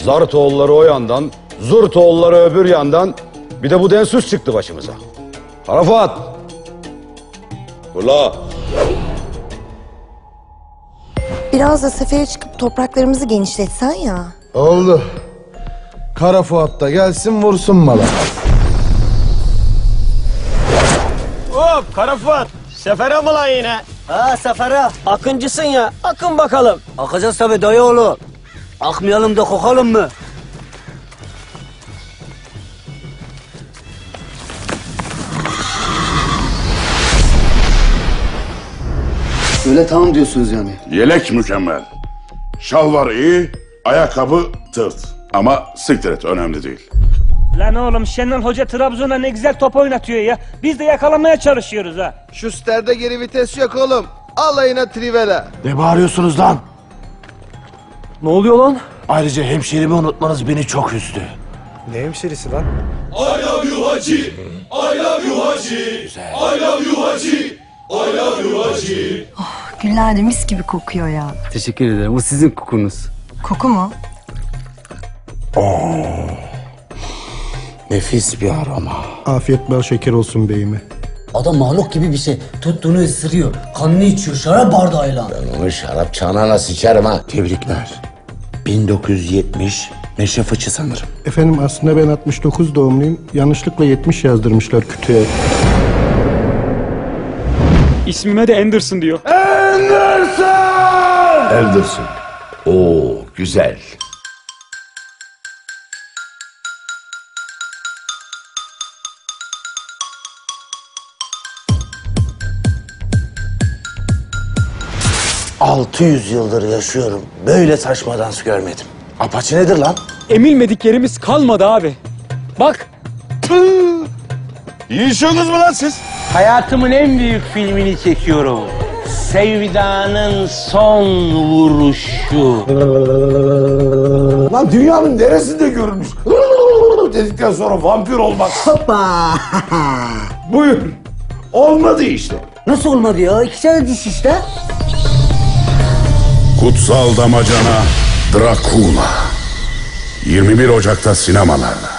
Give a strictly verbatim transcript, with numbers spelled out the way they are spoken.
Zartoğulları o yandan, Zurtoğulları öbür yandan, bir de bu densus çıktı başımıza. Arafat! Ula! Biraz da sefere çıkıp topraklarımızı genişletsen ya. Oldu. Kara Fuat da gelsin vursun mala. Hop Kara Fuat. Sefere mi lan yine? Ha sefere. Akıncısın ya. Akın bakalım. Akacağız tabii dayı oğlu. Akmayalım da kokalım mı? Öyle tamam diyorsunuz yani. Yelek mükemmel. Şalvar iyi, ayakkabı tırt. Ama siktir et, önemli değil. Lan oğlum Şenol Hoca Trabzon'a ne güzel top oynatıyor ya. Biz de yakalamaya çalışıyoruz ha. Şu sterde geri vites yok oğlum. Alayına trivela. Ne bağırıyorsunuz lan? Ne oluyor lan? Ayrıca hemşerimi unutmanız beni çok üzdü. Ne hemşerisi lan? I love you Hacı, I love you Hacı, I love you Hacı, I love you Hacı. Güller de mis gibi kokuyor ya. Teşekkür ederim. Bu sizin kokunuz. Koku mu? Nefis bir aroma. Afiyet bal şeker olsun beyime. Adam mahluk gibi bir şey. Tuttuğunu ısırıyor. Kanını içiyor. Şarap bardağıyla. Onu şarap çanağına sıçarım ha. Tebrikler. bin dokuz yüz yetmiş Meşe Fıçı sanırım. Efendim aslında ben altmış dokuz doğumluyum. Yanlışlıkla yetmiş yazdırmışlar kütüğe. İsmime de Anderson diyor. Anderson. Oo güzel. altı yüz yıldır yaşıyorum. Böyle saçma dans görmedim. Apache nedir lan? Emilmedik yerimiz kalmadı abi. Bak. Yiyişiyorsunuz mu lan siz? Hayatımın en büyük filmini çekiyorum. Sevda'nın son vuruşu. Lan dünyanın neresinde görülmüş? Dedikten sonra vampir olmak. Hoppa. Buyur. Olmadı işte. Nasıl olmadı ya? İki tane diş işte. Kutsal Damacana Drakula. yirmi bir Ocak'ta sinemalarda.